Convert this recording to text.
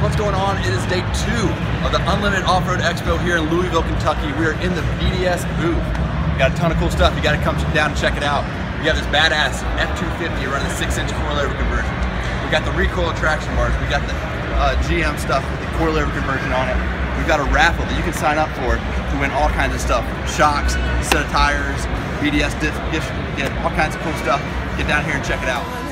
what's going on? It is day 2 of the Unlimited Off-Road Expo here in Louisville, Kentucky. We are in the BDS booth. We got a ton of cool stuff. You got to come down and check it out. We got this badass F250 running the 6-inch coilover conversion. We got the recoil traction bars. We got the GM stuff with the coilover conversion on it. We've got a raffle that you can sign up for to win all kinds of stuff. Shocks, set of tires, BDS disc, get all kinds of cool stuff. Get down here and check it out.